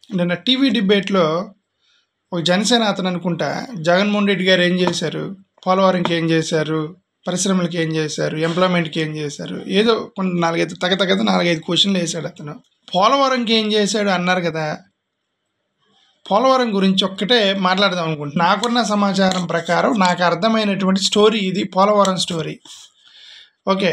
నిన్న టీవీ డిబేట్‌లో ఒక జనసేన అతను అనుకుంటా, జగన్మోహన్ రెడ్డి గారు ఏం చేశారు? పోలవరంకి ఏం చేశారు? పరిశ్రమలకి ఏం చేశారు? ఎంప్లాయ్‌మెంట్‌కి ఏం చేశారు? ఏదో కొన్ని 4, 5 క్వెషన్‌లు వేసాడు అతను. పోలవరంకి ఏం చేశాడు అన్నారు కదా! పోలవరం గురించి ఒక్కటే మాట్లాడదాం అనుకుంటున్నా. నాకున్న సమాచారం ప్రకారం నాకు అర్థమైనటువంటి స్టోరీ ఇది, పోలవరం స్టోరీ. ఓకే.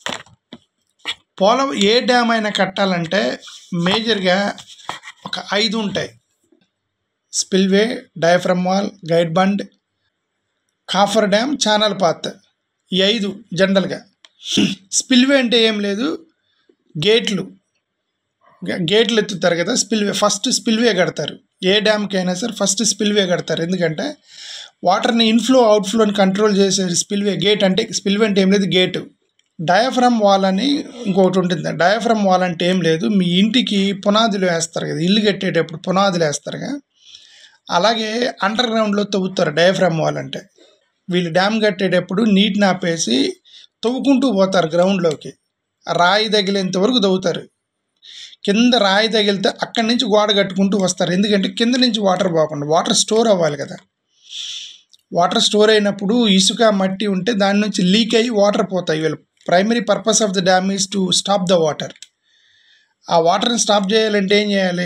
ఏ డ్యామ్ అయినా కట్టాలంటే మేజర్‌గా ఒక 5 ఉంటాయి. Spillway, diaphragm wall, guide bund, coffer dam, channel path. ఈ 5 జనరల్‌గా. స్పిల్వే అంటే ఏం లేదు, గేట్లు ఎత్తుతారు కదా. ఫస్ట్ స్పిల్వే కడతారు. ఏ డ్యామ్కి అయినా సరే ఫస్ట్ స్పిల్వే కడతారు. ఎందుకంటే వాటర్ని ఇన్ఫ్లో అవుట్ఫ్లోని కంట్రోల్ చేసే స్పిల్వే. స్పిల్వే అంటే ఏం లేదు, గేటు. డయాఫ్రమ్ వాల్ అని ఇంకొకటి ఉంటుంది. డయాఫ్రమ్ వాల్ అంటే ఏం లేదు, మీ ఇంటికి పునాదులు వేస్తారు కదా, ఇల్లు కట్టేటప్పుడు పునాదులు వేస్తారుగా, అలాగే అండర్ గ్రౌండ్లో తవ్వుతారు డయాఫ్రమ్ వాల్ అంటే. వీళ్ళు డ్యామ్ కట్టేటప్పుడు నీటిని ఆపేసి తవ్వుకుంటూ పోతారు గ్రౌండ్లోకి. రాయి తగిలేంత వరకు తవ్వుతారు. కింద రాయి తగిలితే అక్కడి నుంచి గోడ కట్టుకుంటూ వస్తారు. ఎందుకంటే కింద నుంచి వాటర్ పోకుండా, వాటర్ స్టోర్ అవ్వాలి కదా. వాటర్ స్టోర్ అయినప్పుడు ఇసుక మట్టి ఉంటే దాని నుంచి లీక్ అయ్యి వాటర్ పోతాయి. వీళ్ళు primary purpose of the dam is to stop the water. ఆ వాటర్ని స్టాప్ చేయాలంటే ఏం చేయాలి?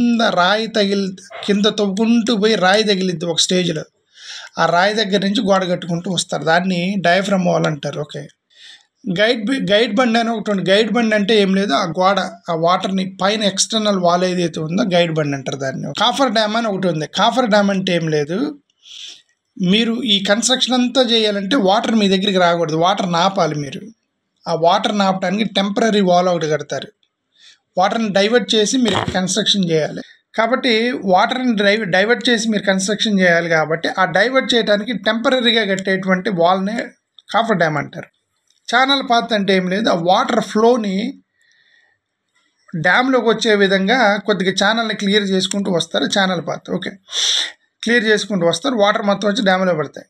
కింద తవ్వుకుంటూ పోయి రాయి తగిలిద్ది ఒక స్టేజ్లో. ఆ రాయి దగ్గర నుంచి గోడ కట్టుకుంటూ వస్తారు. దాన్ని డయాఫ్రమ్ వాల్ అంటారు. ఓకే. గైడ్ బండ్ అని ఒకటి ఉంది. గైడ్ బండ్ అంటే ఏం లేదు, ఆ వాటర్ని పైన ఎక్స్టర్నల్ వాల్ ఏదైతే ఉందో గైడ్ బండ్ అంటారు దాన్ని. కాఫర్ డ్యామ్ అని ఒకటి ఉంది. కాఫర్ డ్యామ్ అంటే ఏం లేదు, మీరు ఈ కన్స్ట్రక్షన్ అంతా చేయాలంటే వాటర్ మీ దగ్గరికి రాకూడదు, వాటర్ నాపాలి. మీరు ఆ వాటర్ నాపడానికి టెంపరీ వాల్ ఒకటి కడతారు. వాటర్ని డైవర్ట్ చేసి మీరు కన్స్ట్రక్షన్ చేయాలి. కాబట్టి వాటర్ని డైవర్ట్ చేసి మీరు కన్స్ట్రక్షన్ చేయాలి. కాబట్టి ఆ డైవర్ట్ చేయడానికి టెంపరీగా కట్టేటువంటి వాల్నే కాఫర్ డ్యామ్ అంటారు. ఛానల్ పాత్ అంటే ఏం లేదు, ఆ వాటర్ ఫ్లోని డ్యామ్లోకి వచ్చే విధంగా కొద్దిగా ఛానల్ని క్లియర్ చేసుకుంటూ వస్తారు. Channel path. ఓకే. క్లియర్ చేసుకుంటూ వస్తారు, వాటర్ మొత్తం వచ్చి డ్యామ్లో పడతాయి.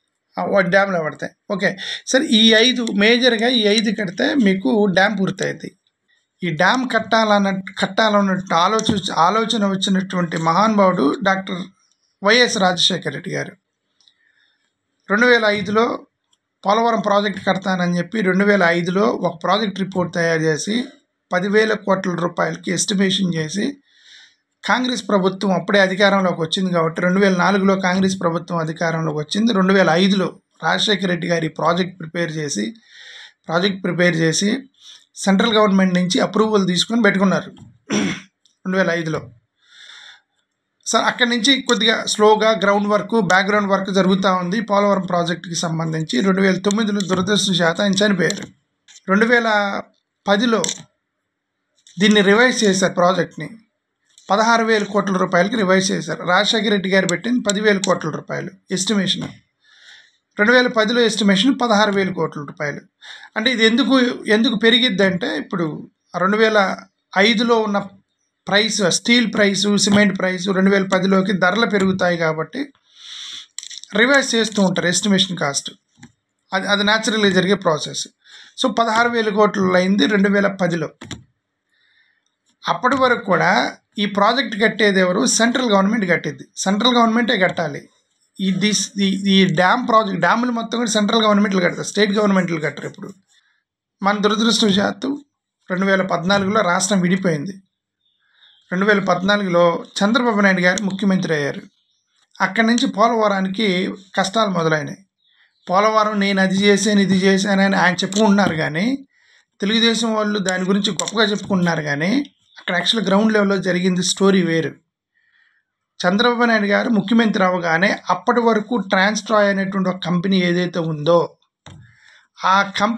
ఓకే. సరే, ఈ 5 మేజర్గా ఈ 5 కడితే మీకు డ్యామ్ పూర్తయింది. ఈ డ్యామ్ కట్టాలన్నట్టు ఆలోచన వచ్చినటువంటి మహానుభావుడు డాక్టర్ వైఎస్ రాజశేఖర రెడ్డి గారు. 2005లో పోలవరం ప్రాజెక్ట్ కడతానని చెప్పి 2005లో ఒక ప్రాజెక్ట్ రిపోర్ట్ తయారు చేసి 10,000 కోట్ల రూపాయలకి ఎస్టిమేషన్ చేసి, కాంగ్రెస్ ప్రభుత్వం అప్పుడే అధికారంలోకి వచ్చింది కాబట్టి 2004లో కాంగ్రెస్ ప్రభుత్వం అధికారంలోకి వచ్చింది. 2005లో రాజశేఖర రెడ్డి గారి ప్రాజెక్ట్ ప్రిపేర్ చేసి సెంట్రల్ గవర్నమెంట్ నుంచి అప్రూవల్ తీసుకొని పెట్టుకున్నారు 2005లో. సార్, అక్కడి నుంచి కొద్దిగా స్లోగా బ్యాక్గ్రౌండ్ వర్క్ జరుగుతూ ఉంది పోలవరం ప్రాజెక్టుకి సంబంధించి. 2009లో దురదృష్టవశాత్తు ఆయన చనిపోయారు. 2010లో దీన్ని రివైజ్ చేశారు. ప్రాజెక్ట్ని 16,000 కోట్ల రూపాయలకి రివైజ్ చేశారు. రాజశేఖర రెడ్డి గారు పెట్టింది 10,000 కోట్ల రూపాయలు ఎస్టిమేషన్. 2010లో ఎస్టిమేషన్ 16,000 కోట్ల రూపాయలు. అంటే ఇది ఎందుకు పెరిగిద్ది అంటే, ఇప్పుడు 2005లో ఉన్న price, steel price, cement price 2010లోకి ధరలు పెరుగుతాయి కాబట్టి రివైజ్ చేస్తూ ఉంటారు ఎస్టిమేషన్ కాస్ట్. అది న్యాచురల్గా జరిగే ప్రాసెస్. సో 16,000 కోట్లు అయింది 2010లో. అప్పటి వరకు కూడా ఈ ప్రాజెక్ట్ కట్టేది ఎవరు? సెంట్రల్ గవర్నమెంట్ కట్టింది. సెంట్రల్ గవర్నమెంటే కట్టాలి. ఈ డ్యాములు మొత్తం కూడా సెంట్రల్ గవర్నమెంట్లు కడతారు, స్టేట్ గవర్నమెంట్లు కట్టరు. ఇప్పుడు మన దురదృష్టవశాత్తు 2014లో రాష్ట్రం విడిపోయింది. 2014లో చంద్రబాబు నాయుడు గారు ముఖ్యమంత్రి అయ్యారు. అక్కడి నుంచి పోలవరానికి కష్టాలు మొదలైనాయి. పోలవరం నేను అది చేశాను ఇది చేశానని ఆయన చెప్పుకుంటున్నారు, కానీ తెలుగుదేశం వాళ్ళు దాని గురించి గొప్పగా చెప్పుకుంటున్నారు. కానీ అక్కడ యాక్చువల్ గ్రౌండ్ లెవెల్లో జరిగింది స్టోరీ వేరు. చంద్రబాబు నాయుడు గారు ముఖ్యమంత్రి అవ్వగానే అప్పటి వరకు ట్రాన్స్ట్రాయ్ అనేటువంటి ఒక కంపెనీ ఏదైతే ఉందో, ఆ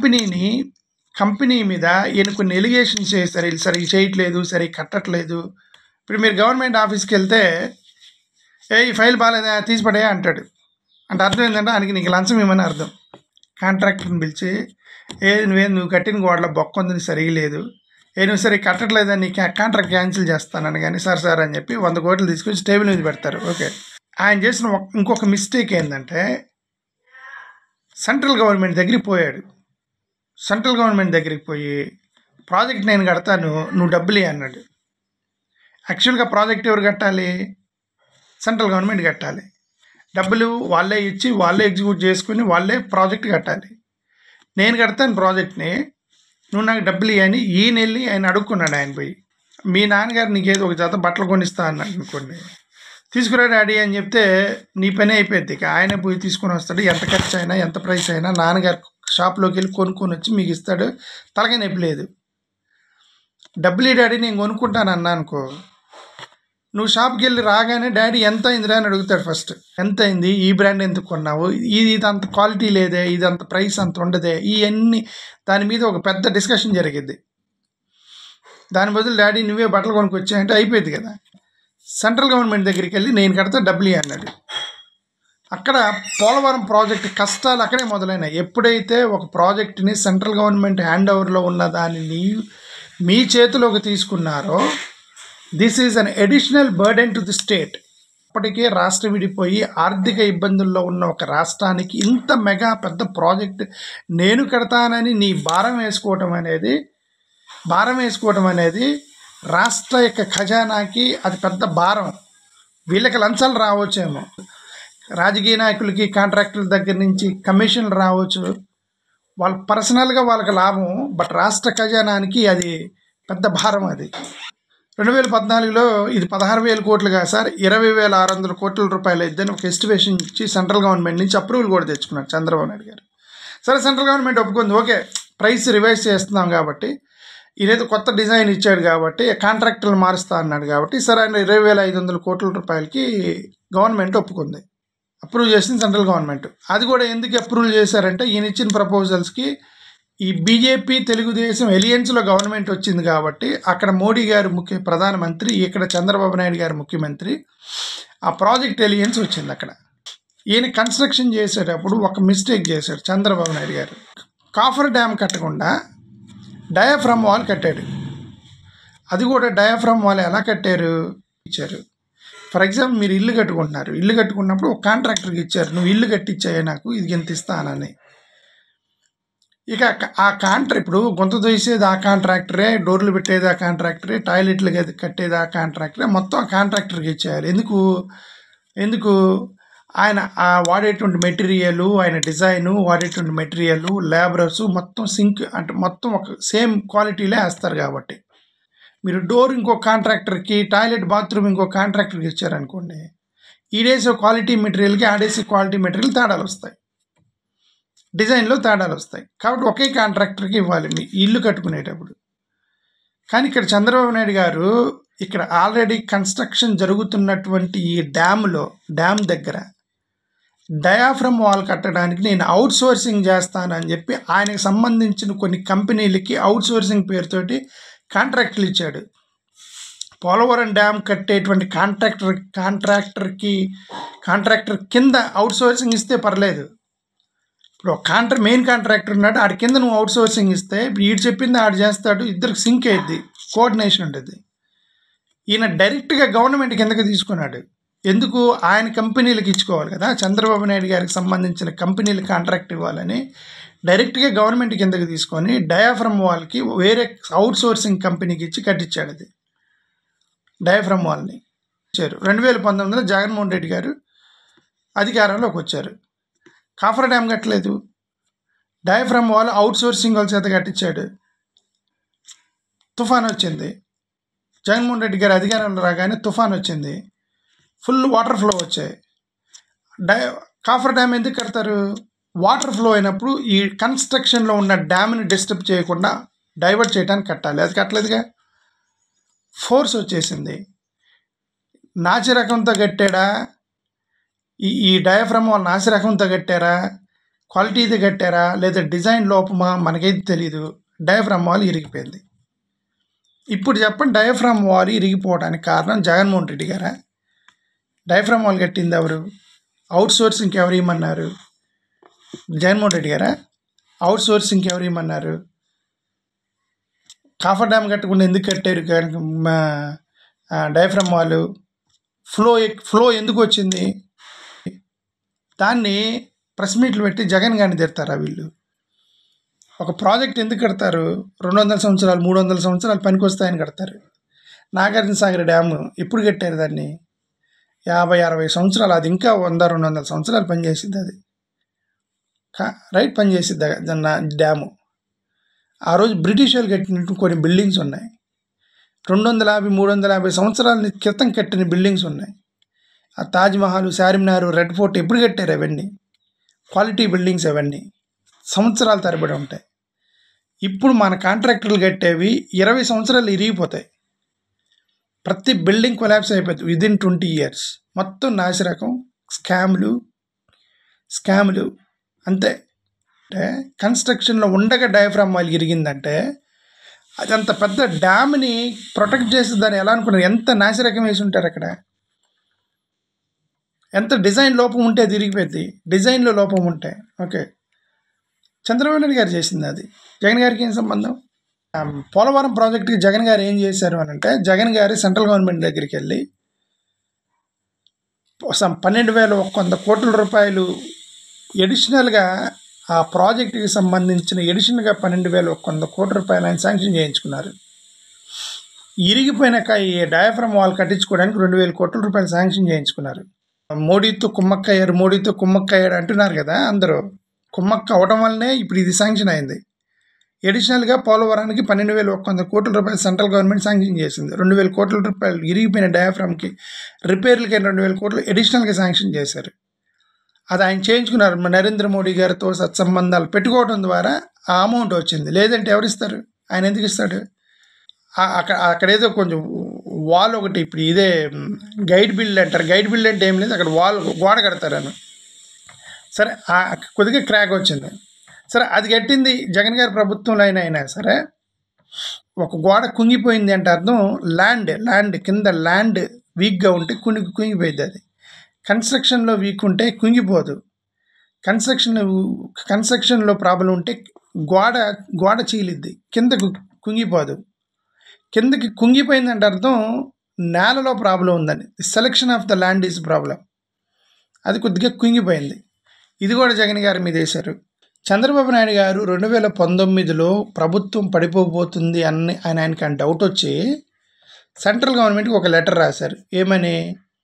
కంపెనీ మీద ఈయన కొన్ని ఎలిగేషన్స్ చేస్తారు. వీళ్ళు సరిగ్గా చేయట్లేదు, సరిగ్గా కట్టట్లేదు. ఇప్పుడు మీరు గవర్నమెంట్ ఆఫీస్కి వెళ్తే, ఈ ఫైల్ బాగాలేదా తీసిపడే అంటాడు. అంటే అర్థం ఏంటంటే ఆయనకి నీకు లంచం ఇవ్వమని అర్థం. కాంట్రాక్టర్ని పిలిచి, నువ్వు కట్టిన గోడల బొక్క ఉంది, సరిగా లేదు, నువ్వు సరే కట్టట్లేదని కాంట్రాక్ట్ క్యాన్సిల్ చేస్తానని. కానీ సార్ అని చెప్పి 100 కోట్లు తీసుకొచ్చి టేబుల్ మీద పెడతారు. ఓకే. ఆయన చేసిన ఇంకొక మిస్టేక్ ఏంటంటే, సెంట్రల్ గవర్నమెంట్ దగ్గరికి పోయాడు. సెంట్రల్ గవర్నమెంట్ దగ్గరికి పోయి ప్రాజెక్ట్ నేను కడతాను, నువ్వు డబ్బులు అన్నాడు. యాక్చువల్గా ప్రాజెక్ట్ ఎవరు కట్టాలి? సెంట్రల్ గవర్నమెంట్ కట్టాలి. డబ్బులు వాళ్ళే ఇచ్చి వాళ్ళే ఎగ్జిక్యూట్ చేసుకుని వాళ్ళే ప్రాజెక్ట్ కట్టాలి. నేను కడతాను ప్రాజెక్ట్ని, నువ్వు నాకు డబ్బులు ఇవ్వని ఈయన వెళ్ళి ఆయన అడుక్కున్నాడు. ఆయన పోయి, మీ నాన్నగారు నీకేదో ఒక జత బట్టలు కొనిస్తా అన్నాడు అనుకోండి, తీసుకురా డాడీ అని చెప్తే నీ పని అయిపోద్ది. ఇక ఆయనే పోయి తీసుకొని వస్తాడు. ఎంత ఖర్చు అయినా ఎంత ప్రైస్ అయినా నాన్నగారు షాప్లోకి వెళ్ళి కొనుక్కొని వచ్చి మీకు ఇస్తాడు. తలకే నొప్పి లేదు. డబ్బులు ఈ డాడీ నేను కొనుక్కుంటాను అన్నా అనుకో, నువ్వు షాప్కి వెళ్ళి రాగానే డాడీ ఎంత అయిందిరా అని అడుగుతాడు. ఫస్ట్ ఎంత అయింది, ఈ బ్రాండ్ ఎందుకు కొన్నావు, ఇది అంత క్వాలిటీ లేదే, ఇది అంత ప్రైస్ అంత ఉండదే, ఇవన్నీ దాని మీద ఒక పెద్ద డిస్కషన్ జరిగిద్ది. దాని బదులు డాడీ నువ్వే బట్టలు కొనుక్కొచ్చాయంటే అయిపోయింది కదా. సెంట్రల్ గవర్నమెంట్ దగ్గరికి వెళ్ళి నేను కడితే డబ్బులు అన్నాడు. అక్కడ పోలవరం ప్రాజెక్ట్ కష్టాలు అక్కడే మొదలైనాయి. ఎప్పుడైతే ఒక ప్రాజెక్ట్ని సెంట్రల్ గవర్నమెంట్ హ్యాండ్ ఓవర్లో ఉన్న దానిని మీ చేతిలోకి తీసుకున్నారో, this is an additional burden to the state. అప్పటికే రాష్ట్రం విడిపోయి ఆర్థిక ఇబ్బందుల్లో ఉన్న ఒక రాష్ట్రానికి ఇంత మెగా పెద్ద ప్రాజెక్ట్ నేను కడతానని నీ భారం వేసుకోవటం అనేది రాష్ట్ర యొక్క ఖజానాకి అది పెద్ద భారం. వీళ్ళకి లంచాలు రావచ్చేమో, రాజకీయ నాయకులకి కాంట్రాక్టుల దగ్గర నుంచి కమిషన్లు రావచ్చు, వాళ్ళ పర్సనల్గా వాళ్ళకి లాభం. బట్ రాష్ట్ర ఖజానానికి అది పెద్ద భారం. అది 2014లో ఇది 16,000 కోట్లు కాదు సార్, 20,600 కోట్ల రూపాయలు ఇద్దని ఒక ఎస్టిమేషన్ ఇచ్చి సెంట్రల్ గవర్నమెంట్ నుంచి అప్రూవల్ కూడా తెచ్చుకున్నారు చంద్రబాబు నాయుడు గారు. సరే, సెంట్రల్ గవర్నమెంట్ ఒప్పుకుంది, ఓకే ప్రైస్ రివైజ్ చేస్తున్నాం కాబట్టి, ఈయనైతే కొత్త డిజైన్ ఇచ్చాడు కాబట్టి కాంట్రాక్టర్లు మారుస్తా అన్నాడు కాబట్టి, సరే ఆయన 20,500 కోట్ల రూపాయలకి గవర్నమెంట్ ఒప్పుకుంది, అప్రూవ్ చేసింది సెంట్రల్ గవర్నమెంట్. అది కూడా ఎందుకు అప్రూవ్ చేశారంటే, ఈయన ఇచ్చిన ప్రపోజల్స్కి ఈ బీజేపీ తెలుగుదేశం ఎలియన్స్లో గవర్నమెంట్ వచ్చింది కాబట్టి, అక్కడ మోడీ గారు ప్రధానమంత్రి, ఇక్కడ చంద్రబాబు నాయుడు గారు ముఖ్యమంత్రి, ఆ ప్రాజెక్ట్ ఎలియన్స్ వచ్చింది అక్కడ. ఈయన కన్స్ట్రక్షన్ చేసేటప్పుడు ఒక మిస్టేక్ చేశాడు చంద్రబాబు నాయుడు గారు. కాఫర్ డ్యామ్ కట్టకుండా డయాఫ్రమ్ వాల్ కట్టాడు. అది కూడా డయాఫ్రమ్ వాల్ ఎలా కట్టారు ఇచ్చారు. ఫర్ ఎగ్జాంపుల్ మీరు ఇల్లు కట్టుకుంటున్నారు, ఇల్లు కట్టుకున్నప్పుడు ఒక కాంట్రాక్టర్కి ఇచ్చారు, నువ్వు ఇల్లు కట్టించాయి నాకు ఇది ఎంత ఇస్తానని. ఇక ఆ ఇప్పుడు గొంతు తీసేది ఆ కాంట్రాక్టరే, డోర్లు పెట్టేది ఆ కాంట్రాక్టరే, టాయిలెట్లు కట్టేది ఆ కాంట్రాక్టరే, మొత్తం ఆ కాంట్రాక్టర్కి ఇచ్చేయాలి. ఎందుకు ఆయన వాడేటువంటి మెటీరియల్, ఆయన డిజైను, వాడేటువంటి మెటీరియల్, లేబరర్స్ మొత్తం సింక్ అంటే మొత్తం ఒక సేమ్ క్వాలిటీలే వేస్తారు కాబట్టి. మీరు డోర్ ఇంకో కాంట్రాక్టర్కి, టాయిలెట్ బాత్రూమ్ ఇంకో కాంట్రాక్టర్కి ఇచ్చారనుకోండి, ఈడేసే క్వాలిటీ మెటీరియల్కి ఆడేసే క్వాలిటీ మెటీరియల్ తేడాలు వస్తాయి, డిజైన్లో తేడాలు వస్తాయి. కాబట్టి ఒకే కాంట్రాక్టర్కి ఇవ్వాలి మీ ఇల్లు కట్టుకునేటప్పుడు. కానీ ఇక్కడ చంద్రబాబు నాయుడు గారు ఇక్కడ ఆల్రెడీ కన్స్ట్రక్షన్ జరుగుతున్నటువంటి ఈ డ్యామ్ దగ్గర డయాఫ్రమ్ వాల్ కట్టడానికి నేను అవుట్ సోర్సింగ్ చేస్తానని చెప్పి ఆయనకు సంబంధించిన కొన్ని కంపెనీలకి అవుట్ సోర్సింగ్ పేరుతోటి కాంట్రాక్టులు ఇచ్చాడు. పోలవరం డ్యామ్ కట్టేటువంటి కాంట్రాక్టర్ కింద అవుట్ సోర్సింగ్ ఇస్తే పర్లేదు. ఇప్పుడు మెయిన్ కాంట్రాక్టర్ ఉన్నాడు, ఆడి కింద నువ్వు అవుట్ సోర్సింగ్ ఇస్తే వీడు చెప్పింది ఆడు చేస్తాడు, ఇద్దరికి సింక్ అయ్యిద్ది, కోఆర్డినేషన్ ఉంటుంది. ఈయన డైరెక్ట్గా గవర్నమెంట్ కిందకి తీసుకున్నాడు. ఎందుకు? ఆయన కంపెనీలకు ఇచ్చుకోవాలి కదా, చంద్రబాబు నాయుడు గారికి సంబంధించిన కంపెనీలకు కాంట్రాక్ట్ ఇవ్వాలని డైరెక్ట్గా గవర్నమెంట్ కిందకి తీసుకొని డయాఫ్రమ్ వాల్కి వేరే అవుట్ సోర్సింగ్ కంపెనీకి ఇచ్చి కట్టించాడు. అది డయాఫ్రమ్ వాల్ని ఇచ్చారు. 2019లో జగన్మోహన్ రెడ్డి గారు అధికారంలోకి వచ్చారు. కాఫర్ డ్యామ్ కట్టలేదు, డయాఫ్రమ్ వాల్ అవుట్ సోర్సింగ్ వాళ్ళ చేత కట్టించాడు. తుఫాన్ వచ్చింది, జగన్మోహన్ రెడ్డి గారు అధికారంలో రాగానే తుఫాన్ వచ్చింది, ఫుల్ వాటర్ ఫ్లో వచ్చాయి. కాఫర్ డ్యామ్ ఎందుకు కడతారు? వాటర్ ఫ్లో అయినప్పుడు ఈ కన్స్ట్రక్షన్లో ఉన్న డ్యామ్ని డిస్టర్బ్ చేయకుండా డైవర్ట్ చేయడానికి కట్టాలి. అది కట్టలేదుగా, ఫోర్స్ వచ్చేసింది. నాచి రకంతో కట్టాడా, ఈ డయాఫ్రమ్ వాళ్ళు నాసి రకంతో కట్టారా, క్వాలిటీది కట్టారా, లేదా డిజైన్ లోపమా మనకైతే తెలీదు. డయాఫ్రమ్ వాల్ ఇరిగిపోయింది. ఇప్పుడు చెప్పండి, డయాఫ్రమ్ వాల్ ఇరిగిపోవడానికి కారణం జగన్మోహన్ రెడ్డి గారా? డయాఫ్రమ్ వాల్ కట్టింది ఎవరు? అవుట్ సోర్సింగ్కి ఎవరు ఇమ్మన్నారు? జగన్మోహన్ రెడ్డి గారా? అవుట్ సోర్సింగ్కి ఎవరు ఇమ్మన్నారు? కాఫర్ డ్యామ్ కట్టకుండా ఎందుకు కట్టారు డయాఫ్రమ్ వాల్? ఫ్లో ఎందుకు వచ్చింది? దాన్ని ప్రెస్ మీట్లు పెట్టి జగన్ గారిని తిడతారా వీళ్ళు? ఒక ప్రాజెక్ట్ ఎందుకు కడతారు? 200 సంవత్సరాలు 300 సంవత్సరాలు పనికి వస్తాయని కడతారు. నాగార్జున సాగర్ డ్యాము ఎప్పుడు కట్టారు దాన్ని? 50-60 సంవత్సరాలు, అది ఇంకా 100-200 సంవత్సరాలు పనిచేసిద్ది అది. రైట్, పనిచేసిద్ది డ్యాము. ఆ రోజు బ్రిటిష్ వాళ్ళు కట్టినట్టు కొన్ని బిల్డింగ్స్ ఉన్నాయి, 250-350 సంవత్సరాల క్రితం కట్టిన బిల్డింగ్స్ ఉన్నాయి. ఆ తాజ్మహల్, చార్మినార్, రెడ్ ఫోర్ట్ ఎప్పుడు కట్టారు? అవన్నీ క్వాలిటీ బిల్డింగ్స్, అవన్నీ సంవత్సరాల తరబడి ఉంటాయి. ఇప్పుడు మన కాంట్రాక్టర్లు కట్టేవి 20 సంవత్సరాలు ఇరిగిపోతాయి. ప్రతి బిల్డింగ్ కొలాప్స్ అయిపోతుంది విదిన్ 20 years. మొత్తం నాసిరకం, స్కాములు అంతే. అంటే కన్స్ట్రక్షన్లో ఉండగా డయాఫ్రామ్ వాల్ ఇరిగిందంటే అదంత పెద్ద డ్యామ్ని ప్రొటెక్ట్ చేసి దాన్ని ఎలా అనుకున్నారు? ఎంత నాసిరకం వేసి ఉంటారు అక్కడ. ఎంత డిజైన్ లోపం ఉంటే అది ఇరిగిపోయింది. డిజైన్లో లోపం ఉంటే ఓకే. చంద్రబాబు నాయుడు గారు చేసింది అది. జగన్ గారికి ఏం సంబంధం? పోలవరం ప్రాజెక్టుకి జగన్ గారు ఏం చేశారు అని అంటే, జగన్ గారు సెంట్రల్ గవర్నమెంట్ దగ్గరికి వెళ్ళి 12,100 కోట్ల రూపాయలు ఎడిషనల్గా ఆ ప్రాజెక్టుకి సంబంధించిన ఎడిషనల్గా 12,100 కోట్ల రూపాయలు ఆయన శాంక్షన్ చేయించుకున్నారు. ఇరిగిపోయిన ఈ డయాఫ్రమ్ వాల్ కట్టించుకోవడానికి 2,000 కోట్ల రూపాయలు శాంక్షన్ చేయించుకున్నారు. మోడీతో కుమ్మక్కయ్యాడు అంటున్నారు కదా అందరూ. కుమ్మక్క అవడం వల్లనే ఇప్పుడు ఇది శాంక్షన్ అయింది. ఎడిషనల్గా పోలవరానికి 12,100 కోట్ల రూపాయలు సెంట్రల్ గవర్నమెంట్ శాంక్షన్ చేసింది. 2,000 కోట్ల రూపాయలు ఇరిగిపోయిన డయాఫ్రామ్కి రిపేర్లకి 2,000 కోట్లు ఎడిషనల్గా శాంక్షన్ చేశారు. అది ఆయన చేయించుకున్నారు. నరేంద్ర మోడీ గారితో సత్సంబంధాలు పెట్టుకోవడం ద్వారా ఆ అమౌంట్ వచ్చింది. లేదంటే ఎవరిస్తారు? ఆయన ఎందుకు ఇస్తాడు? అక్కడ ఏదో కొంచెం వాల్ ఒకటి, ఇప్పుడు ఇదే గైడ్ బిల్డ్ అంటారు. గైడ్ బిల్డ్ అంటే ఏం లేదు, అక్కడ గోడ కడతారని. సరే, కొద్దిగా క్రాక్ వచ్చింది. సరే, అది కట్టింది జగన్ గారి ప్రభుత్వంలో అయినా సరే ఒక గోడ కుంగిపోయింది అంటే అర్థం ల్యాండ్ కింద ల్యాండ్ వీక్గా ఉంటే కుంగిపోయింది. అది కన్స్ట్రక్షన్లో వీక్ ఉంటే కుంగిపోదు. కన్స్ట్రక్షన్లో ప్రాబ్లం ఉంటే గోడ చీలిద్ది, కిందకు కుంగిపోదు. కిందకి కుంగిపోయిందంటే అర్థం నేలలో ప్రాబ్లం ఉందని. Selection of the land is problem. అది కొద్దిగా కుంగిపోయింది. ఇది కూడా జగన్ గారి మీద వేశారు. చంద్రబాబు నాయుడు గారు 2019లో ప్రభుత్వం పడిపోబోతుంది అని ఆయనకి డౌట్ వచ్చి సెంట్రల్ గవర్నమెంట్కి ఒక లెటర్ రాశారు. ఏమని?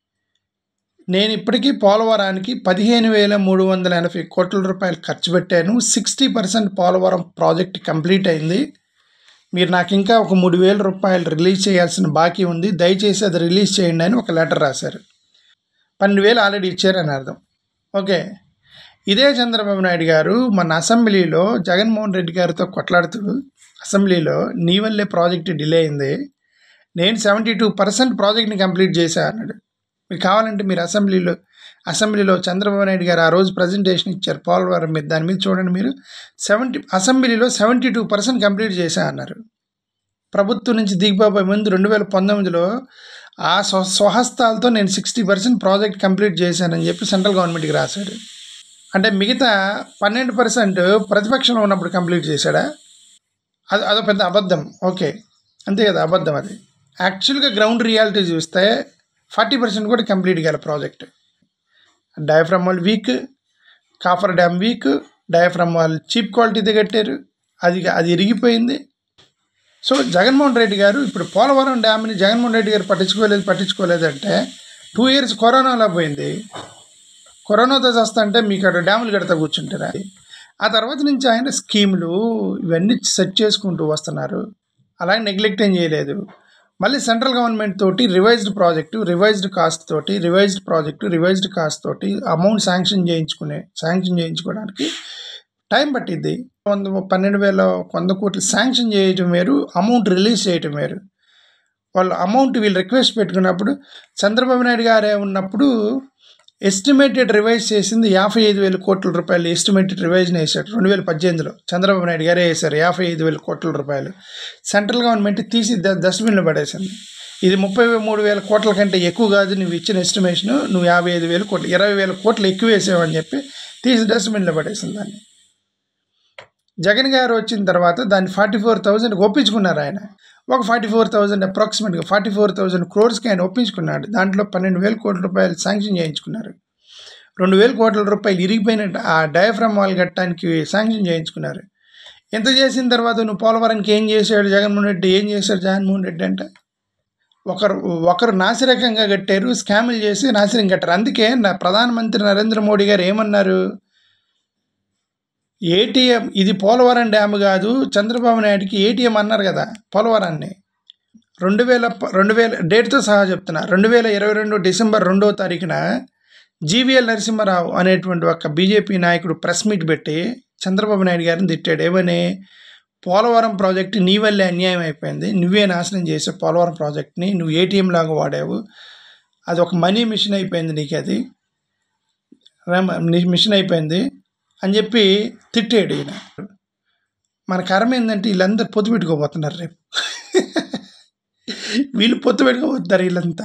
నేను ఇప్పటికీ పోలవరానికి 15,380 కోట్ల రూపాయలు ఖర్చు పెట్టాను. 60% పోలవరం ప్రాజెక్ట్ కంప్లీట్ అయింది. మీరు నాకు ఇంకా ఒక 3,000 రూపాయలు రిలీజ్ చేయాల్సిన బాకీ ఉంది, దయచేసి అది రిలీజ్ చేయండి అని ఒక లెటర్ రాశారు. 12,000 ఆల్రెడీ ఇచ్చారని అర్థం. ఓకే. ఇదే చంద్రబాబు నాయుడు గారు మన అసెంబ్లీలో జగన్మోహన్ రెడ్డి గారితో కొట్లాడుతూ అసెంబ్లీలో నీ వల్లే ప్రాజెక్ట్ డిలే అయింది, నేను 72% ప్రాజెక్ట్ని కంప్లీట్ చేశా అన్నాడు. మీరు కావాలంటే మీరు అసెంబ్లీలో చంద్రబాబు నాయుడు గారు ఆ రోజు ప్రజెంటేషన్ ఇచ్చారు పోలవరం మీద. దాని మీద చూడండి మీరు. అసెంబ్లీలో 72% కంప్లీట్ చేశా అన్నారు. ప్రభుత్వం నుంచి దిగిపోయే ముందు 2019లో ఆ స్వహస్తాలతో నేను 60% ప్రాజెక్ట్ కంప్లీట్ చేశానని చెప్పి సెంట్రల్ గవర్నమెంట్కి రాశాడు. అంటే మిగతా 12% ప్రతిపక్షంలో ఉన్నప్పుడు కంప్లీట్ చేశాడా? అదో పెద్ద అబద్ధం. ఓకే, అంతే కదా, అబద్ధం అది. యాక్చువల్గా గ్రౌండ్ రియాలిటీ చూస్తే 40% కూడా కంప్లీట్ కాలే project. Diaphragm wall weak, coffer dam weak, diaphragm wall cheap క్వాలిటీతో కట్టారు, అది ఇరిగిపోయింది. సో జగన్మోహన్ రెడ్డి గారు ఇప్పుడు పోలవరం డ్యామ్ని జగన్మోహన్ రెడ్డి గారు పట్టించుకోలేదంటే 2 years కరోనాలో పోయింది. కరోనాతో చేస్తా మీకు అక్కడ డ్యాములు కడతా కూర్చుంటారా? ఆ తర్వాత నుంచి ఆయన స్కీములు ఇవన్నీ సెట్ చేసుకుంటూ వస్తున్నారు. అలాగే నెగ్లెక్ట్ ఏం చేయలేదు. మళ్ళీ సెంట్రల్ గవర్నమెంట్ తోటి రివైజ్డ్ కాస్ట్ తోటి అమౌంట్ శాంక్షన్ చేయించుకోవడానికి టైం పట్టిద్ది. 12,100 కోట్లు శాంక్షన్ చేయటం వేరు, అమౌంట్ రిలీజ్ చేయటం వేరు. వాళ్ళు అమౌంట్ వీళ్ళు రిక్వెస్ట్ పెట్టుకున్నప్పుడు చంద్రబాబు నాయుడు గారే ఉన్నప్పుడు ఎస్టిమేటెడ్ రివైజ్ చేసింది 55,000 కోట్ల రూపాయలు. ఎస్టిమేటెడ్ రివైజ్ని వేశాడు 2018లో. చంద్రబాబు నాయుడు గారే వేశారు 55,000 కోట్ల రూపాయలు. సెంట్రల్ గవర్నమెంట్ తీసి డస్ట్బిన్లో పడేసింది. ఇది 33,000 కోట్ల కంటే ఎక్కువ కాదు నువ్వు ఇచ్చిన ఎస్టిమేషను, నువ్వు 55,000 కోట్లు 20,000 కోట్లు ఎక్కువ వేసావని చెప్పి తీసి డస్ట్బిన్లో పడేసింది దాన్ని. జగన్ గారు వచ్చిన తర్వాత దాన్ని 44,000 ఒప్పించుకున్నారు ఆయన. ఒక 44,000 అప్రాక్సిమేట్గా 44,000 crores ఆయన ఒప్పించుకున్నాడు. దాంట్లో 12,000 కోట్ల రూపాయలు శాంక్షన్ చేయించుకున్నారు. 2,000 కోట్ల రూపాయలు ఇరిగిపోయిన ఆ డయాఫ్రమ్ వాల్ కట్టడానికి శాంక్షన్ చేయించుకున్నారు. ఎంత చేసిన తర్వాత నువ్వు పోలవరానికి ఏం చేశాడు జగన్మోహన్ రెడ్డి అంటే ఒకరు ఒకరు నాసిరకంగా కట్టారు, స్కాములు చేసి నాసిరం కట్టారు. అందుకే ప్రధానమంత్రి నరేంద్ర మోడీ గారు ఏమన్నారు, ఏటీఎం ఇది పోలవరం డ్యామ్ కాదు, చంద్రబాబు నాయుడికి ఏటీఎం అన్నారు కదా పోలవరాన్ని. 2000 డేట్తో సహా చెప్తున్నా, 2022 డిసెంబర్ 2వ తారీఖున జీవీఎల్ నరసింహారావు అనేటువంటి ఒక బీజేపీ నాయకుడు ప్రెస్ మీట్ పెట్టి చంద్రబాబు నాయుడు గారిని తిట్టాడు. ఏమని, పోలవరం ప్రాజెక్టు నీ వల్లే అన్యాయం అయిపోయింది, నువ్వే నాశనం చేసావు పోలవరం ప్రాజెక్ట్ని, నువ్వు ఏటీఎం లాగా వాడావు, అది ఒక మనీ మిషన్ అయిపోయింది, నీకు అది మిషన్ అయిపోయింది అని చెప్పి తిట్టాడు ఈయన. మన కర్మ ఏంటంటే వీళ్ళందరూ పొత్తు పెట్టుకోబోతున్నారు రేపు. వీళ్ళు పొత్తు పెట్టుకోబోతున్నారు వీళ్ళంతా.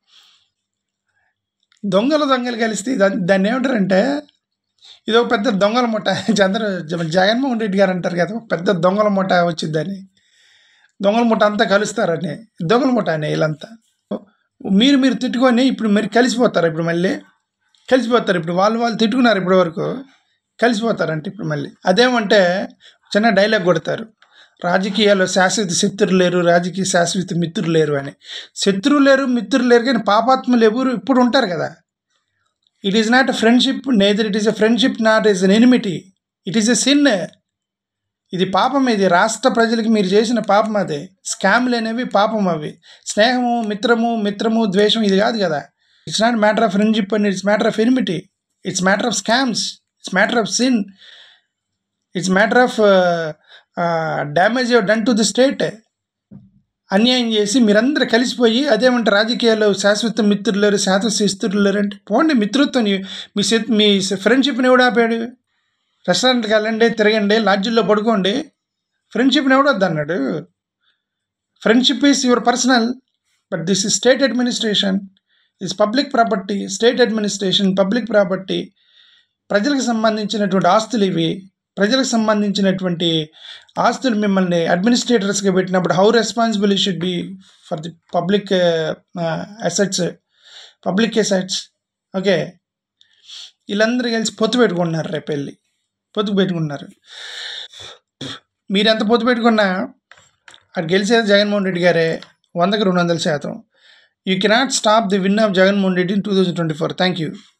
దొంగలు కలిస్తే దాన్ని ఏమంటారంటే, ఇది ఒక పెద్ద దొంగల ముఠ. జగన్మోహన్ రెడ్డి గారు అంటారు కదా, ఒక పెద్ద దొంగల ముఠ వచ్చిందని. దొంగల ముఠ అంతా కలుస్తారని, దొంగల ముఠ అని వీళ్ళంతా. మీరు తిట్టుకొని ఇప్పుడు మీరు కలిసిపోతారు, ఇప్పుడు మళ్ళీ కలిసిపోతారు. ఇప్పుడు వాళ్ళు తిట్టుకున్నారు ఇప్పటి వరకు, కలిసిపోతారంటే ఇప్పుడు మళ్ళీ. అదేమంటే చిన్న డైలాగ్ కొడతారు, రాజకీయాల్లో శాశ్వత శత్రులు లేరు, రాజకీయ శాశ్వత మిత్రులు లేరు అని. శత్రువు లేరు, మిత్రులు లేరు, కానీ పాపాత్ములు ఎవరు ఇప్పుడు ఉంటారు కదా. It is not a friendship, neither it is a friendship, not is an enmity, it is a sin. ఇది పాపం, ఇది రాష్ట్ర ప్రజలకి మీరు చేసిన పాపం. అదే స్కామ్లు అనేవి పాపం. అవి స్నేహము, మిత్రము ద్వేషం ఇది కాదు కదా. It's not matter of friendship and it's matter of enmity, it's matter of scams, it's matter of sin, it's matter of damage done to the state. అన్యాయం చేసి మీరందరూ కలిసిపోయి అదేమంటే రాజకీయాల్లో శాశ్వత మిత్రులు లేరు, శాశ్వత శత్రులు లేరు అంటే పోండి. మిత్రుత్వం మీ ఫ్రెండ్షిప్ని ఎవడు ఆపాడు? రెస్టారెంట్కి వెళ్ళండి, తిరగండి, లాడ్జిల్లో పడుకోండి, ఫ్రెండ్షిప్ని ఎవడొద్దు అన్నాడు? Friendship is your personal, but this is state administration, is public property. State administration public property, ప్రజలకు సంబంధించినటువంటి ఆస్తులు ఇవి. ప్రజలకు సంబంధించినటువంటి ఆస్తులు మిమ్మల్ని అడ్మినిస్ట్రేటర్స్గా పెట్టినప్పుడు how responsible should be for the public assets, public assets. Okay, వీళ్ళందరూ కలిసి పొత్తు పెట్టుకుంటున్నారు, రేపు వెళ్ళి పొత్తు పెట్టుకుంటున్నారు. మీరు ఎంత పొత్తు పెట్టుకున్నా అటు గెలిచేది జగన్మోహన్ రెడ్డి గారే 100కి 200%. You cannot stop the win of Jaganmohan Reddy in 2024. Thank you.